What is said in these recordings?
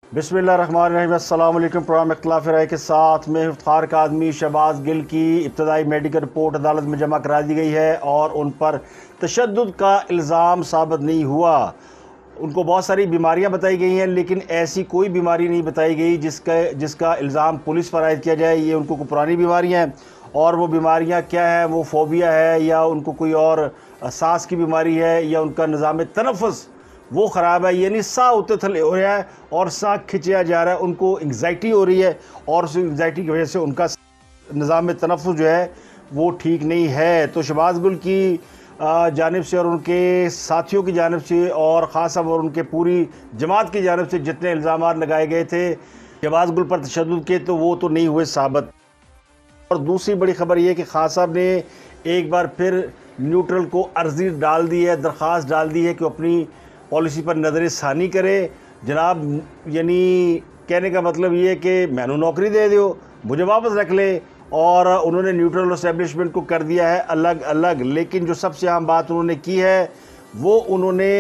बिस्मिल्लाहिर्रहमानिर्रहीम। अस्सलाम वालेकुम। प्रोग्राम इख्तिलाफ राय के साथ में इफ्तार का आदमी शहबाज गिल की इब्तदाई मेडिकल रिपोर्ट अदालत में जमा करा दी गई है और उन पर तशद्दुद का इल्ज़ाम साबित नहीं हुआ। उनको बहुत सारी बीमारियां बताई गई हैं, लेकिन ऐसी कोई बीमारी नहीं बताई गई जिसका इल्ज़ाम पुलिस पर आयद किया जाए। ये उनको पुरानी बीमारियां हैं और वो बीमारियां क्या है, वो फोबिया है या उनको कोई और सांस की बीमारी है या उनका निज़ाम तनफ़ुस वो ख़राब है, यानी साह उतने थले हो रहा है और साह खिंचाया जा रहा है, उनको एंग्जाइटी हो रही है और उस एंग्जाइटी की वजह से उनका निज़ाम तनफ़ुस जो है वो ठीक नहीं है। तो शहबाज गिल की जानिब से और उनके साथियों की जानिब से और ख़ास और उनके पूरी जमात की जानिब से जितने इल्ज़ाम लगाए गए थे शहबाज गिल पर तशद्दुद के, तो वो तो नहीं हुए साबित। और दूसरी बड़ी ख़बर यह कि खान साहब ने एक बार फिर न्यूट्रल को अर्ज़ी डाल दी है, दरख्वास्त डाल दी है कि अपनी पॉलिसी पर नज़र सानी करे। जनाब, यानी कहने का मतलब ये है कि मैनू नौकरी दे दो, मुझे वापस रख ले। और उन्होंने न्यूट्रल एस्टेब्लिशमेंट को कर दिया है अलग अलग। लेकिन जो सबसे अहम बात उन्होंने की है वो उन्होंने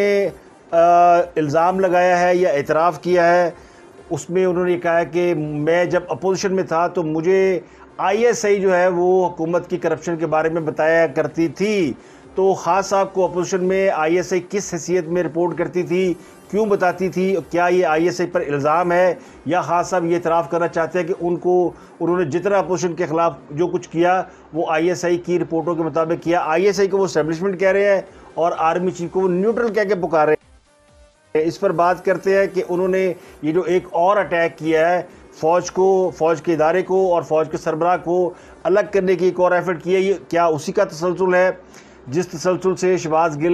इल्ज़ाम लगाया है या एतराफ़ किया है, उसमें उन्होंने कहा है कि मैं जब अपोजिशन में था तो मुझे ISI जो है वो हुकूमत की करप्शन के बारे में बताया करती थी। तो खान साहब को अपोजिशन में ISI किस हैसियत में रिपोर्ट करती थी, क्यों बताती थी, क्या ये ISI पर इल्ज़ाम है या खान साहब ये इतराफ़ करना चाहते हैं कि उन्होंने जितना अपोजिशन के ख़िलाफ़ जो कुछ किया वो ISI की रिपोर्टों के मुताबिक किया। ISI को वो एस्टेब्लिशमेंट कह रहे हैं और आर्मी चीफ को वो न्यूट्रल कह के पुकारे हैं। इस पर बात करते हैं कि उन्होंने ये जो एक और अटैक किया है फ़ौज के इदारे को और फ़ौज के सरबराह को अलग करने की एक और एफर्ट की है, ये क्या उसी का तसलसल है जिस तसलसल से शहबाज गिल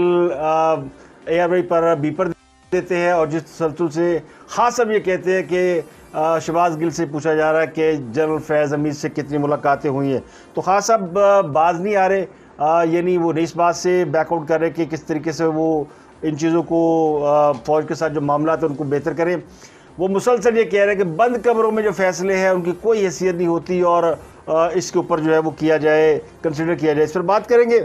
एयरवे पर बीपर देते हैं और जिस तसलसल से खान साहब ये कहते हैं कि शहबाज गिल से पूछा जा रहा है कि जनरल फैज़ हमीद से कितनी मुलाकातें हुई हैं। तो खान साहब बाज नहीं आ रहे, यानी वो इस बात से बैकआउट कर रहे कि किस तरीके से वो इन चीज़ों को फ़ौज के साथ जो मामला है उनको बेहतर करें। वो मुसलसल ये कह रहे हैं कि बंद कमरों में जो फैसले हैं उनकी कोई हैसियत नहीं होती और इसके ऊपर जो है वो किया जाए, कंसिडर किया जाए। इस पर बात करेंगे।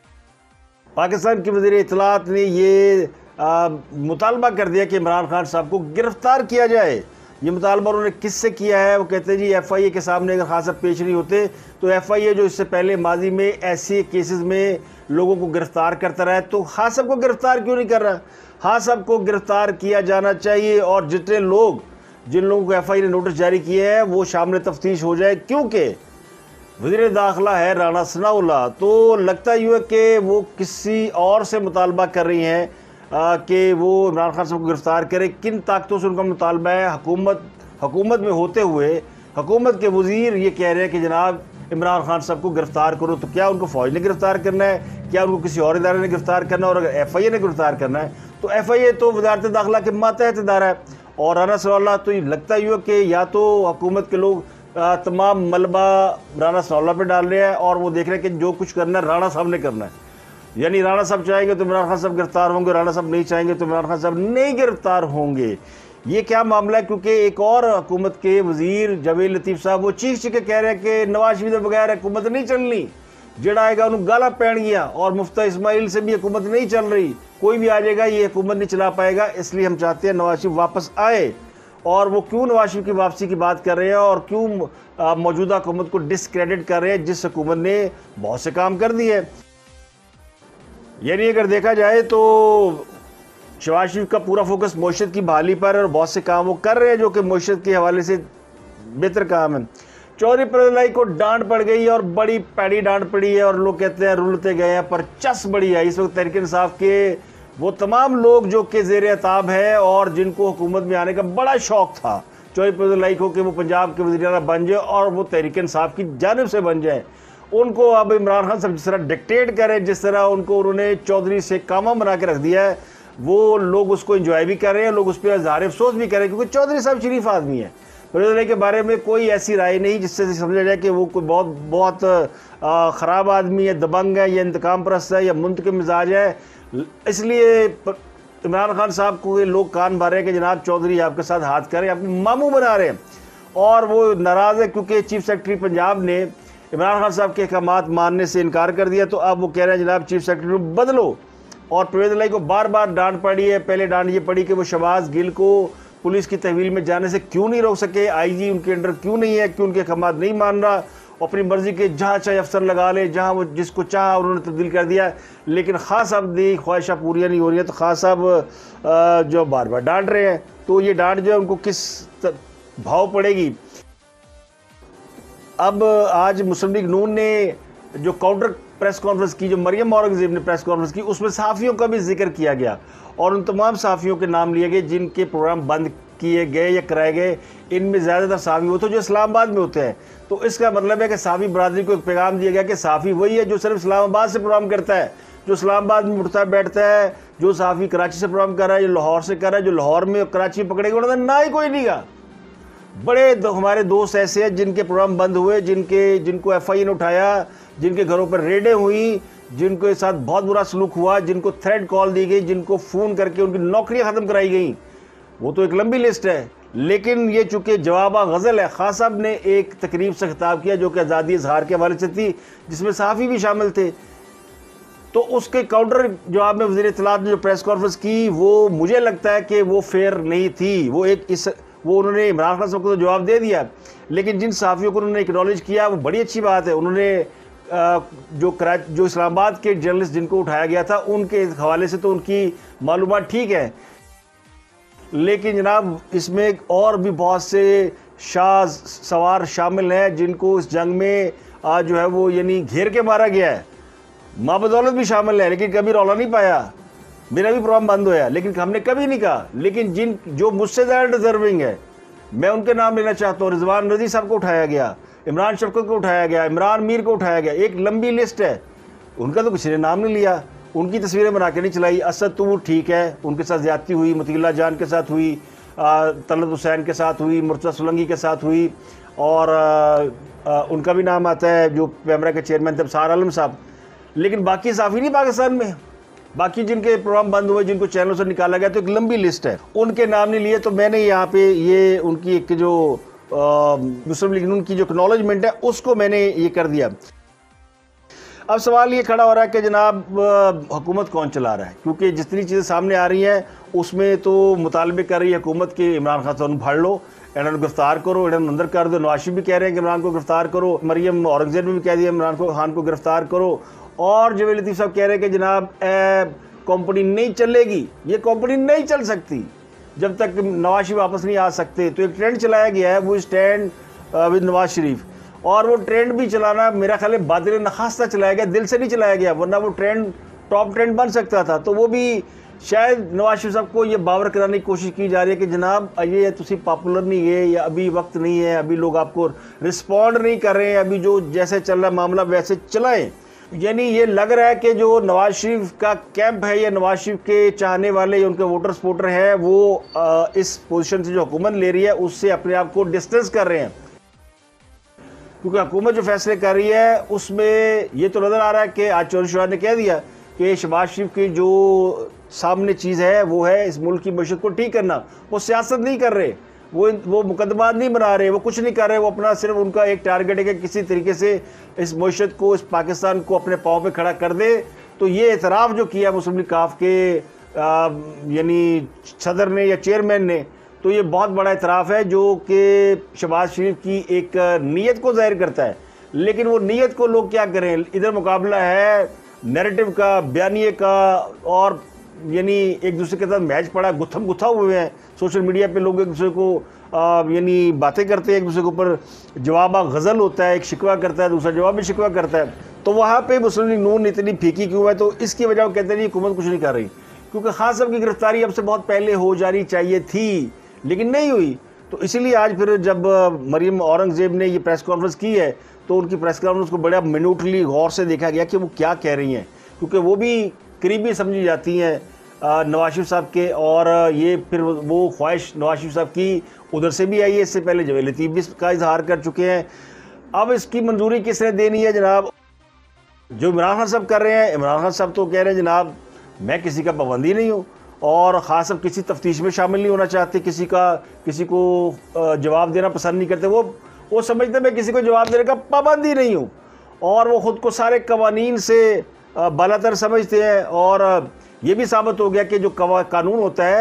पाकिस्तान की वज़ीर इत्तलात ने ये मुतालबा कर दिया कि इमरान खान साहब को गिरफ़्तार किया जाए। ये मुतालबा उन्होंने किससे किया है? वो कहते हैं जी FIA के सामने अगर खान साहब पेश नहीं होते तो FIA जो इससे पहले माजी में ऐसे केसेस में लोगों को गिरफ़्तार करता रहा है, तो खान साहब को गिरफ़्तार क्यों नहीं कर रहा? खान साहब को गिरफ़्तार किया जाना चाहिए और जितने लोग जिन लोगों को FIA ने नोटिस जारी किए हैं वो शामिल तफ्तीश हो जाए, क्योंकि वज़ीर दाखिला है राना सनाउल्लाह। तो लगता यूँ है कि वो किसी और से मुतालबा कर रही हैं कि वो इमरान खान साहब को गिरफ़्तार करे। किन ताकतों से उनका मुतालबा है? हुकूमत में होते हुए हुकूमत के वज़ीर ये कह रहे हैं कि जनाब इमरान खान साहब को गिरफ़्तार करो। तो क्या उनको फ़ौज ने गिरफ़्तार करना है, क्या उनको किसी और इदारे ने गिरफ़्तार करना है? और अगर FIA ने गिरफ़्तार करना है तो FIA तो वज़ारत दाखिला के मातहत इदारा है और राना सनाउल्लाह, तो ये लगता यूँ है कि या तो हुकूमत के लोग तमाम मलबा राना सनाउल्लाह पे डाल रहे हैं और वो देख रहे हैं कि जो कुछ करना है राना साहब ने करना है। यानी राना साहब चाहेंगे तो इमरान खान साहब गिरफ़्तार होंगे, राना साहब नहीं चाहेंगे तो इमरान खान साहब नहीं गिरफ़्तार होंगे। ये क्या मामला है? क्योंकि एक और हुकूमत के वज़ीर जवेद लतीफ़ साहब वो चीख के कह रहे हैं कि नवाज शरीफ के बगैर हुकूमत नहीं चलनी, जड़ा आएगा उन्होंने गाला पहन गया और मुफ्ती इस्माइल से भी हुकूमत नहीं चल रही, कोई भी आ जाएगा ये हुकूमत नहीं चला पाएगा, इसलिए हम चाहते हैं नवाज शरीफ वापस आए। और वो क्यों नवाज शरीफ की वापसी की बात कर रहे हैं और क्यों मौजूदा हुकूमत को डिसक्रेडिट कर रहे हैं जिस हुकूमत ने बहुत से काम कर दिए। यानी अगर देखा जाए तो शहबाज शरीफ का पूरा फोकस मईशत की बहाली पर और बहुत से काम वो कर रहे हैं जो कि मईशत के हवाले से बेहतर काम है। चौधरी परवेज़ को डांट पड़ गई और बड़ी पैड़ी डांट पड़ी है और लोग कहते हैं रुलते गए हैं पर चस बड़ी है। इस वक्त तहरीक इंसाफ के वो तमाम लोग जो कि ज़ेर अताब है और जिनको हुकूमत में आने का बड़ा शौक़ था चौधरी परवेज़ को कि वो पंजाब के वज़ीर आला बन जाए और वो तहरीक इंसाफ की जानिब से बन जाए, उनको अब इमरान खान साहब जिस तरह डिक्टेट करें, जिस तरह उनको उन्होंने चौधरी से कामा बना के रख दिया है, वो लोग उसको इंजॉय भी कर रहे हैं, लोग उस पर इज़हार अफसोस भी कर रहे हैं क्योंकि चौधरी साहब शरीफ आदमी है। परवेज़ के बारे में कोई ऐसी राय नहीं जिससे समझा जाए कि वो कोई बहुत ख़राब आदमी है, दबंग है या इंतकाम परस्त है या मुंतकिम मिजाज है। इसलिए इमरान खान साहब को ये लोग कान भर रहे हैं कि जनाब चौधरी आपके साथ हाथ करें, आपको मामू बना रहे हैं और वो नाराज़ है क्योंकि चीफ सेक्रेटरी पंजाब ने इमरान खान साहब के अहकामात मानने से इनकार कर दिया। तो अब वो कह रहे हैं जनाब चीफ सेक्रेटरी को बदलो और परवेज़ को बार बार डांट पड़ी है। पहले डांट ये पड़ी कि वो शहबाज गिल को पुलिस की तहवील में जाने से क्यों नहीं रोक सके, आईजी उनके अंडर क्यों नहीं है, क्यों उनके अहकाम नहीं मान रहा, अपनी मर्जी के जहाँ चाहे अफसर लगा ले, जहाँ वो जिसको चाहा उन्होंने तब्दील कर दिया। लेकिन खान साहब की ख्वाहिशा पूरी नहीं हो रही है, तो खान साहब जो बार बार डांट रहे हैं, तो ये डांट जो है उनको किस भाव पड़ेगी। अब आज मुस्लिम लीग नून ने जो काउंटर प्रेस कॉन्फ्रेंस की, जो मरियम औरंगजेब ने प्रेस कॉन्फ्रेंस की, उसमें सहाफ़ियों का भी जिक्र किया गया और उन तमाम सहाफ़ियों के नाम लिए गए जिनके प्रोग्राम बंद किए गए या कराए गए। इनमें ज़्यादातर सहाफ़ी वो थे जो इस्लामाबाद में होते हैं। तो इसका मतलब है कि सहाफ़ी बरादरी को एक पैगाम दिया गया कि सहाफ़ी वही है जो सिर्फ इस्लामाबाद से प्रोग्राम करता है, जो इस्लामाबाद में उठता बैठता है। जो सहाफ़ी कराची से प्रोग्राम कर रहा है, जो लाहौर से कर रहा है, जो लाहौर में कराची में पकड़ेगा, उन्होंने ना ही कोई नहीं कहा। बड़े हमारे दोस्त ऐसे हैं जिनके प्रोग्राम बंद हुए, जिनको FIA ने उठाया, जिनके घरों पर रेडें हुई, जिनके साथ बहुत बुरा सलूक हुआ, जिनको थ्रेड कॉल दी गई, जिनको फ़ोन करके उनकी नौकरियां ख़त्म कराई गई। वो तो एक लंबी लिस्ट है। लेकिन ये चूँकि जवाबा गज़ल है, खान साहब ने एक तकरीब से खिताब किया जो कि आज़ादी इज़हार के हवाले से थी, जिसमें सहाफ़ी भी शामिल थे। तो उसके काउंटर जवाब में वज़ीर इत्तलात ने जो प्रेस कॉन्फ्रेंस की, वो मुझे लगता है कि वो फेयर नहीं थी। वो उन्होंने इमरान खान साहब को तो जवाब दे दिया, लेकिन जिन सहाफ़ियों को उन्होंने एक्नॉलेज किया वो बड़ी अच्छी बात है। उन्होंने जो इस्लामाबाद के जर्नलिस्ट जिनको उठाया गया था उनके हवाले से तो उनकी मालूमात ठीक है, लेकिन जनाब इसमें और भी बहुत से शाज़ सवार शामिल हैं जिनको इस जंग में आज जो है वो यानी घेर के मारा गया है। माँ बदौलत भी शामिल है, लेकिन कभी रौला नहीं पाया। मेरा भी प्रोग्राम बंद हुआ, लेकिन हमने कभी नहीं कहा। लेकिन जो मुझसे ज़्यादा डिजर्विंग है, मैं उनके नाम लेना चाहता हूँ। रिजवान रज़ी साहब को उठाया गया, इमरान शफकत को उठाया गया, इमरान मीर को उठाया गया, एक लंबी लिस्ट है। उनका तो किसी ने नाम नहीं लिया, उनकी तस्वीरें बना के नहीं चलाई। असद तो वो ठीक है, उनके साथ ज़्यादती हुई, मतीला जान के साथ हुई, तलत हुसैन के साथ हुई, मुर्तज़ा सोलंकी के साथ हुई, और उनका भी नाम आता है जो पैमरा के चेयरमैन थे अबसार आलम साहब। लेकिन बाकी साफ़ी नहीं पाकिस्तान में, बाकी जिनके प्रोग्राम बंद हुए, जिनको चैनलों से निकाला गया, तो एक लंबी लिस्ट है, उनके नाम नहीं लिए। तो मैंने यहाँ पे ये उनकी एक जो मुस्लिम लीग नून की जो एक्नॉलेजमेंट है उसको मैंने ये कर दिया। अब सवाल ये खड़ा हो रहा है कि जनाब हुकूमत कौन चला रहा है, क्योंकि जितनी चीज़ें सामने आ रही हैं उसमें तो मुतालबे कर रही है हुकूमत कि इमरान खान साहब फाड़ लो, इन्होंने गिरफ्तार करो, इन्होंने अंदर कर दो। नवाज शरीफ भी कह रहे हैं कि इमरान को गिरफ्तार करो, मरियम औरंगजेब ने भी कह दिया इमरान खान को गिरफ्तार करो, और जवेद लतीफ़ साहब कह रहे हैं कि जनाब कंपनी नहीं चलेगी। ये कंपनी नहीं चल सकती जब तक नवाज शरीफ वापस नहीं आ सकते। तो एक ट्रेंड चलाया गया है, वो स्टैंड विद नवाज शरीफ, और वो ट्रेंड भी चलाना मेरा ख्याल है बातिल नखास्ता चलाया गया, दिल से नहीं चलाया गया, वरना वो ट्रेंड टॉप ट्रेंड बन सकता था। तो वो भी शायद नवाज शरीफ साहब को ये बावर कराने की कोशिश की जा रही है कि जनाब ये तुसी पॉपुलर नहीं है, या अभी वक्त नहीं है, अभी लोग आपको रिस्पॉन्ड नहीं कर रहे हैं, अभी जो जैसे चल रहा मामला वैसे चलाएं। यानी ये लग रहा है कि जो नवाज शरीफ का कैंप है या नवाज शरीफ के चाहने वाले या उनके वोटर सपोर्टर हैं, वो इस पोजीशन से जो हुकूमत ले रही है उससे अपने आप को डिस्टेंस कर रहे हैं, क्योंकि हुकूमत जो फैसले कर रही है उसमें ये तो नज़र आ रहा है कि आज चौधरी शहबाज ने कह दिया कि शहबाज शरीफ की जो सामने चीज़ है वो है इस मुल्क की मईशत को ठीक करना। वो सियासत नहीं कर रहे, वो मुकदमात नहीं बना रहे, वो कुछ नहीं कर रहे, वो अपना सिर्फ उनका एक टारगेट है कि किसी तरीके से इस मईशत को, इस पाकिस्तान को अपने पाँव पे खड़ा कर दे। तो ये एतराफ़ जो किया मुस्लिम लीग काफ के यानी सदर ने या चेयरमैन ने, तो ये बहुत बड़ा एतराफ़ है जो कि शहबाज शरीफ की एक नीयत को ज़ाहिर करता है। लेकिन वो नीयत को लोग क्या करें, इधर मुकाबला है नैरेटिव का, बयानिए का, और यानी एक दूसरे के साथ मैच पड़ा, गुत्था हुए हैं सोशल मीडिया पे। लोग एक दूसरे को यानी बातें करते हैं, एक दूसरे के ऊपर जवाब गज़ल होता है, एक शिकवा करता है, दूसरा जवाब भी शिकवा करता है। तो वहाँ पे मुस्लिम लीग नून इतनी फीकी क्यों है? तो इसकी वजह वो कहते हैं हुकूमत कुछ नहीं कर रही, क्योंकि खान साहब की गिरफ्तारी अब से बहुत पहले हो जानी चाहिए थी, लेकिन नहीं हुई। तो इसीलिए आज फिर जब मरियम औरंगजेब ने ये प्रेस कॉन्फ्रेंस की है, तो उनकी प्रेस कॉन्फ्रेंस को बड़ा मिनूटली गौर से देखा गया कि वो क्या कह रही हैं, क्योंकि वो भी करीबी समझी जाती हैं नवाज शरीफ साहब के, और ये फिर वो ख्वाहिश नवाज शरीफ साहब की उधर से भी आई है। इससे पहले जवेद लतीफ़ भी का इजहार कर चुके हैं। अब इसकी मंजूरी किसने देनी है जनाब? जो इमरान खान साहब कर रहे हैं, इमरान खान साहब तो कह रहे हैं जनाब मैं किसी का पाबंदी नहीं हूँ, और ख़ास साहब किसी तफ्तीश में शामिल नहीं होना चाहते, किसी को जवाब देना पसंद नहीं करते। वो समझते मैं किसी को जवाब देने का पाबंदी नहीं हूँ, और वो ख़ुद को सारे कवानीन से बालातर समझते हैं। और ये भी साबित हो गया कि जो कानून होता है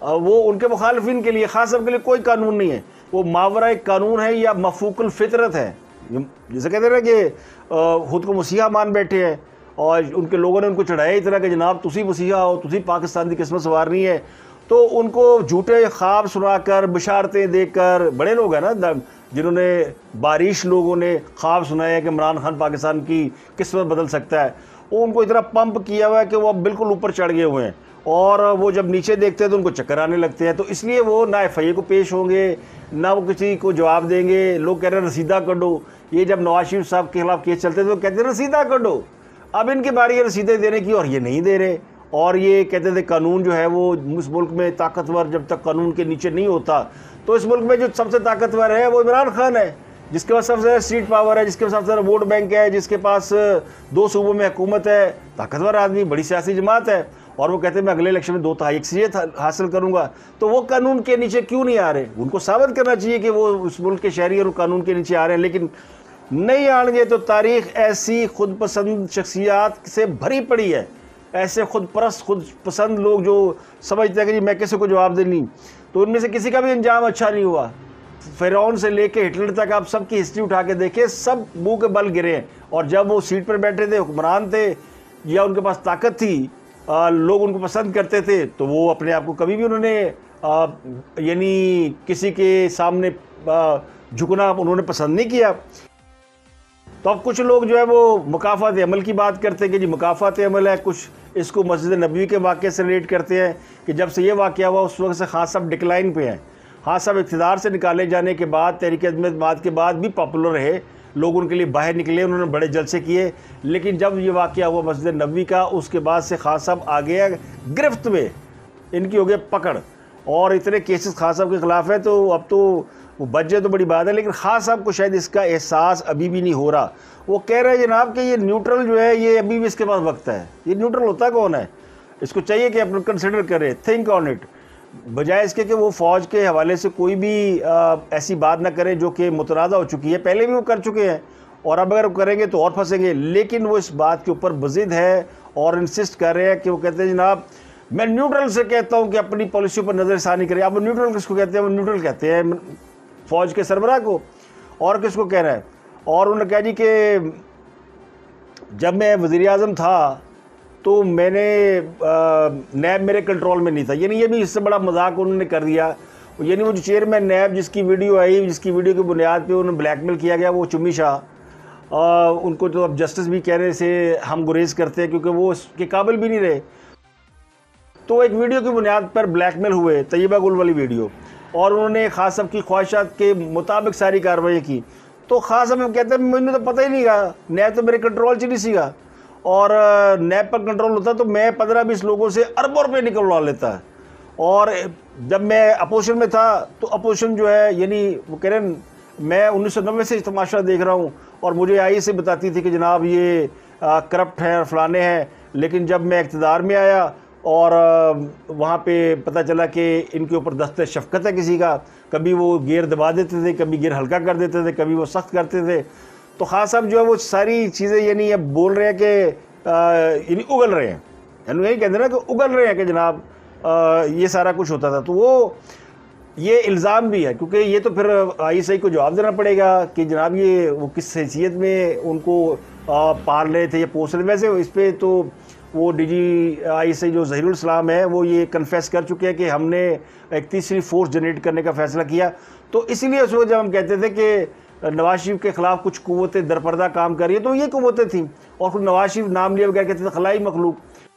वो उनके मुखालिफिन के लिए, ख़ास के लिए कोई कानून नहीं है, वो मावरा एक कानून है या मफूकुल फितरत है। जैसे कहते हैं ना कि खुद को मसीहा मान बैठे हैं और उनके लोगों ने उनको चढ़ाया इतना कि जनाब तुसी मसीहा हो, तुसी पाकिस्तान की किस्मत संवारनी है। तो उनको झूठे ख्वाब सुनाकर, बशारतें देकर, बड़े लोग हैं ना जिन्होंने बारिश लोगों ने ख्वाब सुनाया कि इमरान खान पाकिस्तान की किस्मत बदल सकता है, वो उनको इतना पंप किया हुआ है कि वो अब बिल्कुल ऊपर चढ़ गए हुए हैं और वो जब नीचे देखते हैं तो उनको चक्कर आने लगते हैं। तो इसलिए वो ना एफआईए को पेश होंगे, ना वो किसी को जवाब देंगे। लोग कह रहे हैं रसीदा कटो, ये जब नवाज शरीफ साहब के खिलाफ केस चलते थे तो कहते हैं रसीदा कटो, अब इनकी बारी है रसीदें देने की और ये नहीं दे रहे। और ये कहते थे कानून जो है वो इस मुल्क में ताकतवर जब तक कानून के नीचे नहीं होता, तो इस मुल्क में जो सबसे ताकतवर है वो इमरान खान है, जिसके पास सबसे ज़्यादा स्ट्रीट पावर है, जिसके पास सबसे ज़्यादा वोट बैंक है, जिसके पास 2 सूबों में हुकूमत है, ताकतवर आदमी, बड़ी सियासी जमात है। और वो कहते हैं मैं अगले इलेक्शन में 2/3 अक्सरियत हासिल करूंगा। तो वो कानून के नीचे क्यों नहीं आ रहे? उनको साबित करना चाहिए कि वो उस मुल्क के शहरी और कानून के नीचे आ रहे हैं, लेकिन नहीं आएंगे। तो तारीख ऐसी खुद पसंद शख्सियात से भरी पड़ी है, ऐसे खुद परस्त, खुद पसंद लोग जो समझते हैं कि जी मैं किसी को जवाब दे नहीं। तो उनमें से किसी का भी अंजाम अच्छा नहीं हुआ। फ़िरौन से लेके हिटलर तक आप सबकी हिस्ट्री उठा के देखें, सब मुंह के बल गिरे हैं। और जब वो सीट पर बैठे थे, हुक्मरान थे या उनके पास ताकत थी, लोग उनको पसंद करते थे, तो वो अपने आप को कभी भी उन्होंने यानी किसी के सामने झुकना उन्होंने पसंद नहीं किया। तो अब कुछ लोग जो है वो मुकाफ़ात अमल की बात करते हैं कि जी मुकाफ़ात अमल है, कुछ इसको मस्जिद नबवी के वाक़े से रिलेट करते हैं कि जब से ये वाक़या हुआ उस वक्त से खान साहब डिक्लाइन पे हैं। खान साहब इक़्तिदार से निकाले जाने के बाद, तहरीक अदम के बाद भी पॉपुलर रहे, लोग उनके लिए बाहर निकले, उन्होंने बड़े जलसे किए। लेकिन जब ये वाक़या हुआ मस्जिद नबवी का, उसके बाद से खान साहब आ गया गिरफ्त में, इनकी हो गई पकड़ और इतने केसेस खान साहब के ख़िलाफ़ है। तो अब तो वो बच जाए तो बड़ी बात है, लेकिन खान साहब को शायद इसका एहसास अभी भी नहीं हो रहा। वो कह रहे हैं जनाब कि ये न्यूट्रल जो है, ये अभी भी इसके पास वक्त है। ये न्यूट्रल होता कौन है? इसको चाहिए कि अपना कंसिडर करे, थिंक ऑन इट, बजाय इसके कि वो फ़ौज के हवाले से कोई भी ऐसी बात ना करें जो कि मुतनाज़ा हो चुकी है। पहले भी वो कर चुके हैं और अब अगर करेंगे तो और फंसेंगे। लेकिन वो इस बात के ऊपर बज़िद है और इंसिस्ट कर रहे हैं कि वो कहते हैं जनाब मैं न्यूट्रल से कहता हूँ कि अपनी पॉलिसी पर नज़रसानी करें। अब न्यूट्रल किसको कहते हैं? वो न्यूट्रल कहते हैं फ़ौज के सरबराह को, और किसको कह रहा है? और उन्होंने कहा जी कि जब मैं वज़ीर-ए-आज़म था तो मैंने नैब मेरे कंट्रोल में नहीं था। यानी ये भी इससे बड़ा मजाक उन्होंने कर दिया। यानी वो जो चेयरमैन नैब जिसकी वीडियो आई, जिसकी वीडियो की बुनियाद पे उन्हें ब्लैकमेल किया गया, वो चुम्मी शाह, उनको तो अब जस्टिस भी कहने से हम गुरेज करते हैं क्योंकि वो उसके काबिल भी नहीं रहे। तो एक वीडियो की बुनियाद पर ब्लैकमेल हुए, तैयबा गुल वाली वीडियो, और उन्होंने खास साहब की ख्वाहिशात के मुताबिक सारी कार्रवाई की। तो खास साहब कहते हैं मैंने तो पता ही नहीं गा, नैब तो मेरे कंट्रोल च नहीं सीगा, और नैब पर कंट्रोल होता तो मैं 15-20 लोगों से अरबों रुपये निकलवा लेता। और जब मैं अपोजिशन में था तो अपोजिशन जो है, यानी वो कह रहे हैं मैं 1990 से तमाशा देख रहा हूँ और मुझे आई से बताती थी कि जनाब ये करप्ट हैं और फलाने हैं। लेकिन जब मैं इक़्तिदार में आया और वहाँ पे पता चला कि इनके ऊपर दस्ते शफ़क़त है किसी का, कभी वो गियर दबा देते थे, कभी गियर हल्का कर देते थे, कभी वो सख्त करते थे। तो खास साहब जो है वो सारी चीज़ें यानी अब बोल रहे हैं कि यानी उगल रहे हैं, यानी यही कहते हैं ना कि उगल रहे हैं कि जनाब ये सारा कुछ होता था। तो वो ये इल्ज़ाम भी है, क्योंकि ये तो फिर ISI को जवाब देना पड़ेगा कि जनाब ये वो किस हैसियत में उनको पाल रहे थे या पोस रहे। वैसे इस पर तो वो DG ISI जो ज़हीरुल इस्लाम है वो ये कन्फेस कर चुके हैं कि हमने एक तीसरी फोर्स जनरेट करने का फ़ैसला किया। तो इसीलिए उस वक्त जब हम कहते थे कि नवाज शरीफ के ख़िलाफ़ कुछ कुव्वतें दरपर्दा काम कर रही है, तो ये कुव्वतें थीं। और फिर नवाज शरीफ नाम लिया बगैर कहते थे खलाई मखलूक।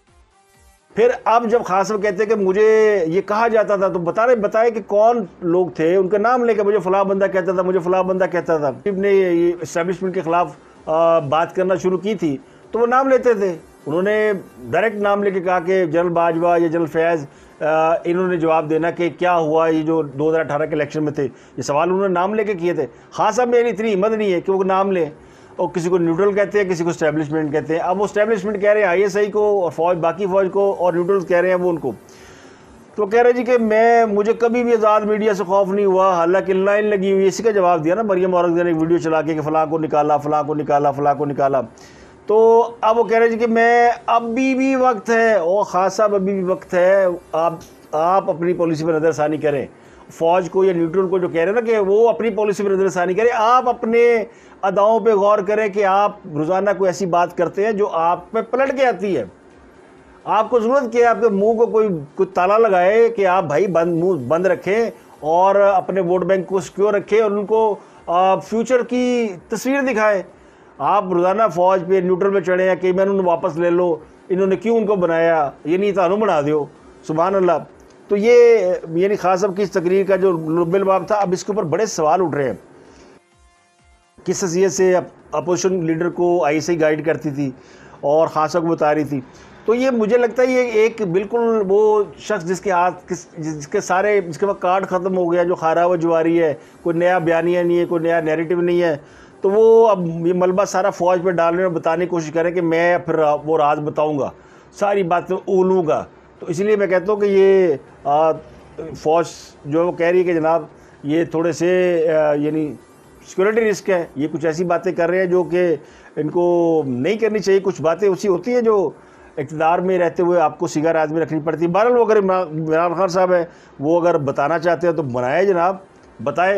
फिर अब जब खास में कहते हैं कि मुझे ये कहा जाता था, तो बताए कि कौन लोग थे, उनका नाम लेकर मुझे फ़लाँ बंदा कहता था, मुझे फ़लाँ बंदा कहता था। ने ये इस्टेब्लिशमेंट के ख़िलाफ़ बात करना शुरू की थी तो वो नाम लेते थे। उन्होंने डायरेक्ट नाम लेके कहा कि जनरल बाजवा या जनरल फैज़, इन्होंने जवाब देना कि क्या हुआ ये जो 2018 के इलेक्शन में थे। ये सवाल उन्होंने नाम लेके किए थे। खास साहब मेरी इतनी हिम्मत नहीं है कि वो नाम लें, और किसी को न्यूट्रल कहते हैं, किसी को इस्टेब्लिशमेंट कहते हैं। अब वो इस्टेब्लिशमेंट कह रहे हैं ISI को और फौज, बाकी फ़ौज को, और न्यूट्रल कह रहे हैं वो उनको। तो कह रहे जी कि मुझे कभी भी आज़ाद मीडिया से खौफ नहीं हुआ, हालांकि लाइन लगी हुई। इसी का जवाब दिया ना मरियम औरंगज़ेब ने एक वीडियो चला के कि फ़लाँ को निकाला, फ़लाँ को निकाला, फ़लाँ को निकाला। तो अब वो कह रहे जी कि मैं अभी भी वक्त है, और ख़ास साहब अभी भी वक्त है, आप आप अपनी पॉलिसी पर नज़रसानी करें। फ़ौज को या न्यूट्रल को जो कह रहे हैं ना कि वो अपनी पॉलिसी पर नज़रसानी करें, आप अपने अदाओं पे गौर करें कि आप रोज़ाना कोई ऐसी बात करते हैं जो आप पे पलट के आती है। आपको ज़रूरत क्या है आपके मुंह को कोई ताला लगाए कि आप भाई मुंह बंद रखें और अपने वोट बैंक को सिक्योर रखें और उनको फ्यूचर की तस्वीर दिखाएं। आप रोज़ाना फ़ौज पे न्यूट्रल पे चढ़े हैं कि मैंने उन्हें वापस ले लो, इन्होंने क्यों उनको बनाया, ये नहीं तानू बना दियो, सुभान अल्लाह। तो ये यानी खान साहब की इस तकरीर का जो लुब्बिल-बाब था, अब इसके ऊपर बड़े सवाल उठ रहे हैं। किस हैसियत से अपोजिशन लीडर को आईएसआई गाइड करती थी और खान साहब को बता रही थी। तो ये मुझे लगता है ये एक बिल्कुल वो शख्स जिसके पास कार्ड ख़त्म हो गया, जो खारा व जुआरी है, कोई नया बयानिया नहीं है, कोई नया नैरेटिव नहीं है, तो वो अब ये मलबा सारा फ़ौज पे डालने और बताने की कोशिश करें कि मैं फिर वो राज बताऊँगा, सारी बातें ओलूँगा। तो इसलिए मैं कहता हूँ कि ये फ़ौज जो कह रही है कि जनाब ये थोड़े से यानी सिक्योरिटी रिस्क है, ये कुछ ऐसी बातें कर रहे हैं जो कि इनको नहीं करनी चाहिए। कुछ बातें ऐसी होती हैं जो इक़्तिदार में रहते हुए आपको सीगा राज में रखनी पड़ती है। बहरहाल वो अगर इमरान खान साहब है, वो अगर बताना चाहते हैं तो बनाए जनाब, बताएं।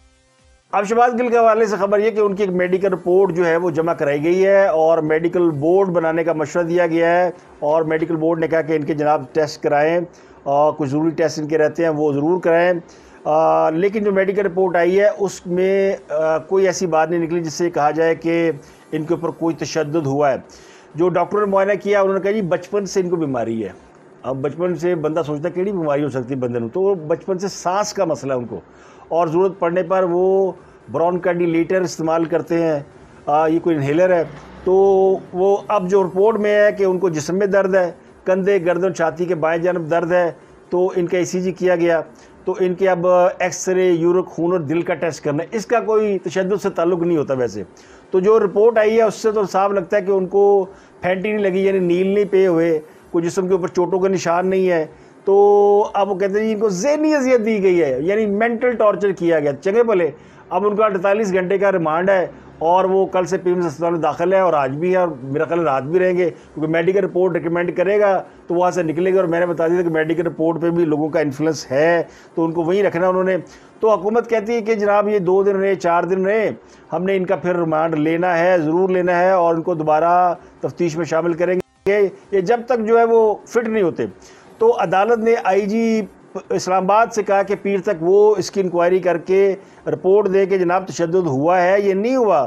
अब शहबाज गिल के हवाले से खबर यह कि उनकी एक मेडिकल रिपोर्ट जो है वो जमा कराई गई है और मेडिकल बोर्ड बनाने का मशवरा दिया गया है और मेडिकल बोर्ड ने कहा कि इनके जनाब टेस्ट कराएँ और कुछ ज़रूरी टेस्ट इनके रहते हैं वो ज़रूर कराएँ। लेकिन जो मेडिकल रिपोर्ट आई है उसमें कोई ऐसी बात नहीं निकली जिससे कहा जाए कि इनके ऊपर कोई तशद्दुद हुआ है। जो डॉक्टर ने मुआयना किया उन्होंने कहा जी बचपन से इनको बीमारी है। अब बचपन से बंदा सोचता है कि बीमारी हो सकती है बंदे को, तो बचपन से सांस का मसला है उनको और ज़रूरत पड़ने पर वो ब्रोंकाडिलेटर इस्तेमाल करते हैं। ये कोई इन्हेलर है। तो वो अब जो रिपोर्ट में है कि उनको जिस्म में दर्द है, कंधे गर्दन छाती के बाएं जानब दर्द है, तो इनका ईसीजी किया गया। तो इनके अब एक्सरे, यूरिक खून और दिल का टेस्ट करना है। इसका कोई तशद्दुद से ताल्लुक़ नहीं होता वैसे। तो जो रिपोर्ट आई है उससे तो साफ लगता है कि उनको फैंटी नहीं लगी, यानी नील नहीं पे हुए, कोई जिस्म के ऊपर चोटों का निशान नहीं है। तो अब वो कहते हैं इनको ज़हनी अज़ियत दी गई है, यानी मेंटल टॉर्चर किया गया। चंगे भले अब उनका 48 घंटे का रिमांड है और वो कल से पीएमसी अस्पताल में दाखिल है और आज भी है और मेरा ख्याल रात भी रहेंगे, क्योंकि मेडिकल रिपोर्ट रिकमेंड करेगा तो वहाँ से निकलेगा। और मैंने बता दिया था कि मेडिकल रिपोर्ट पे भी लोगों का इन्फ्लुएंस है, तो उनको वहीं रखना उन्होंने। तो हुकूमत कहती है कि जनाब ये 2 दिन रहे, 4 दिन रहे, हमने इनका फिर रिमांड लेना है, ज़रूर लेना है और उनको दोबारा तफ्तीश में शामिल करेंगे, ये जब तक जो है वो फिट नहीं होते। तो अदालत ने आईजी इस्लामाबाद से कहा कि पीर तक वो इसकी इंक्वायरी करके रिपोर्ट दे के जनाब तशद्दुद हुआ है ये नहीं हुआ।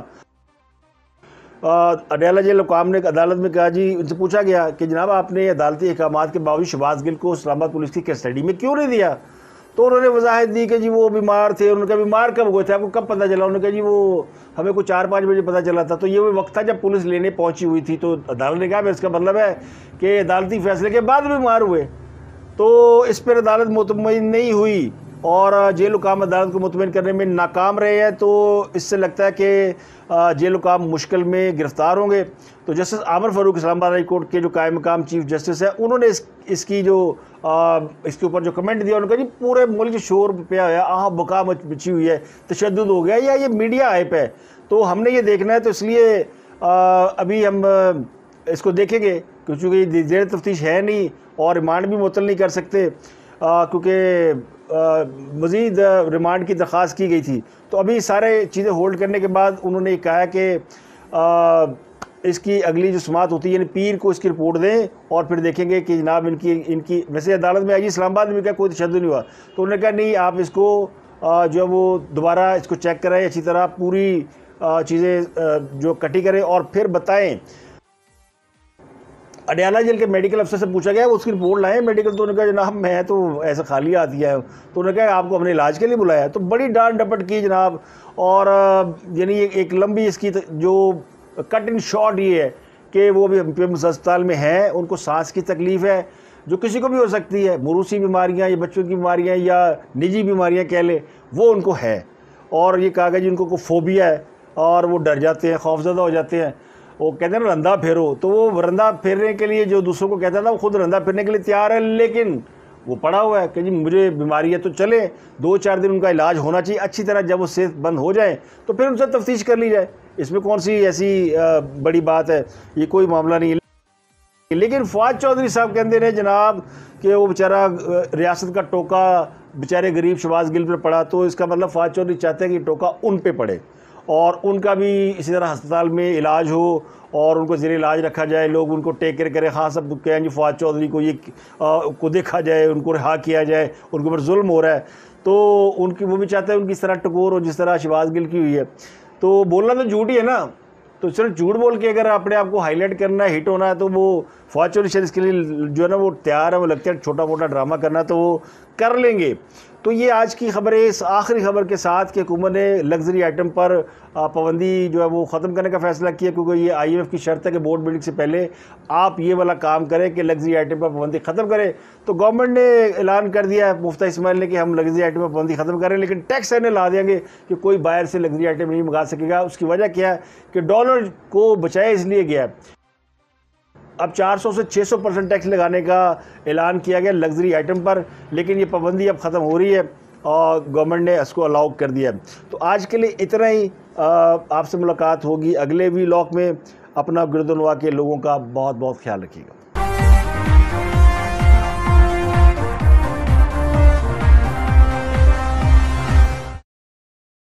अडयाला जेल हुकाम ने अदालत में कहा जी, उनसे पूछा गया कि जनाब आपने अदालती अहकामात के बावजूद शहबाज गिल को इस्लामाबाद पुलिस की कस्टडी में क्यों नहीं दिया। तो उन्होंने वजाहत दी कि जी वो बीमार थे। उन्होंने कहा बीमार कब हुए थे, आपको कब पता चला। उन्होंने कहा जी वो हमें को 4-5 बजे पता चला था। तो ये वो वक्त था जब पुलिस लेने पहुंची हुई थी। तो अदालत ने कहा इसका मतलब है कि अदालती फैसले के बाद बीमार हुए। तो इस पर अदालत मुतमईन नहीं हुई और जेल हुकाम अदालत को मुतमईन करने में नाकाम रहे हैं। तो इससे लगता है कि जेल हुकाम मुश्किल में गिरफ्तार होंगे। तो justice Aamir Farooq Islamabad high court के जो कायम मकाम चीफ जस्टिस है, उन्होंने इसकी जो इसके ऊपर जो कमेंट दिया, उन्होंने कहा जी पूरे मुल्क शोर पे आया, बका मची हुई है, तशद्दुद हो गया या ये मीडिया हाइप है। तो हमने ये देखना है, तो इसलिए अभी हम इसको देखेंगे क्योंकि ज़ेर तफ्तीश है नहीं और रिमांड भी मुअत्तल नहीं कर सकते क्योंकि मज़ीद रिमांड की दरख्वास्त की गई थी। तो अभी सारे चीज़ें होल्ड करने के बाद उन्होंने कहा कि इसकी अगली जो समाअत होती है यानी पीर को इसकी रिपोर्ट दें और फिर देखेंगे कि जनाब इनकी वैसे अदालत में आई इस्लामाबाद में क्या कोई तशद्दुद नहीं हुआ। तो उन्होंने कहा नहीं, आप इसको जो वो दोबारा इसको चेक कराएं, अच्छी तरह पूरी चीज़ें जो कटी करें और फिर बताएं। अडयाला जेल के मेडिकल अफसर से पूछा गया उसकी रिपोर्ट लाएं मेडिकल। तो उन्होंने कहा जनाब मैं तो ऐसा खाली आती है। तो उन्होंने कहा आपको हमने इलाज के लिए बुलाया। तो बड़ी डांट डपट की जनाब। और यानी एक लंबी इसकी जो कट इन शॉर्ट ये है कि वो भी पीएमसी अस्पताल में हैं, उनको सांस की तकलीफ़ है जो किसी को भी हो सकती है, मरूसी बीमारियाँ या बच्चों की बीमारियाँ या निजी बीमारियाँ कह ले, वो उनको है। और ये कहा गया जी उनको कोई फोबिया है और वो डर जाते हैं, खौफजदा हो जाते हैं। वो कहते हैं ना रंधा फेरो, तो वो रंधा फेरने के लिए जो दूसरों को कहता था वो खुद रंधा फेरने के लिए तैयार है, लेकिन वो पड़ा हुआ है कि जी मुझे बीमारी है। तो चले 2-4 दिन उनका इलाज होना चाहिए अच्छी तरह, जब वो सेहत बंद हो जाए तो फिर उनसे तफ्तीश कर ली जाए। इसमें कौन सी ऐसी बड़ी बात है, ये कोई मामला नहीं है। लेकिन फवाद चौधरी साहब कहते हैं जनाब कि वो बेचारा रियासत का टोका बेचारे गरीब शहबाज गिल पर पड़ा, तो इसका मतलब फवाद चौधरी चाहते हैं कि टोका उन पे पड़े और उनका भी इसी तरह अस्पताल में इलाज हो और उनको ज़ेर इलाज रखा जाए, लोग उनको टेक केयर करें। हाँ, सब कहें जी फवाद चौधरी को ये को देखा जाए, उनको रिहा किया जाए, उनके ऊपर जुल्म हो रहा है, तो उनकी वो भी चाहते हैं उनकी इस तरह टकोर हो जिस तरह शहबाज गिल की हुई है। तो बोलना तो झूठ ही है ना, तो सिर्फ झूठ बोल के अगर अपने आप को हाईलाइट करना है, हिट होना है, तो वो फवाद चौधरी शायद इसके लिए जो है ना वो तैयार है, वो लगता है छोटा मोटा ड्रामा करना तो वो कर लेंगे। तो ये आज की खबर है, इस आखिरी खबर के साथ कि हुकूमत ने लग्जरी आइटम पर पाबंदी जो है वो ख़त्म करने का फैसला किया, क्योंकि ये IMF की शर्त है कि बोर्ड मीटिंग से पहले आप ये वाला काम करें कि लग्जरी आइटम पर पाबंदी ख़त्म करें। तो गवर्नमेंट ने ऐलान कर दिया है मुफ्ता इस्माइल ने कि हम लग्जरी आइटम पर पाबंदी ख़त्म करें, लेकिन टैक्स ने ला देंगे कि कोई बाहर से लग्जरी आइटम नहीं मंगा सकेगा। उसकी वजह क्या है कि डॉलर को बचाया इसलिए गया है। अब 400 से 600% टैक्स लगाने का ऐलान किया गया लग्जरी आइटम पर, लेकिन ये पाबंदी अब ख़त्म हो रही है और गवर्नमेंट ने इसको अलाउ कर दिया। तो आज के लिए इतना ही। आपसे मुलाकात होगी अगले व्लॉग में। अपना गिरदोनवा के लोगों का बहुत बहुत ख्याल रखिएगा।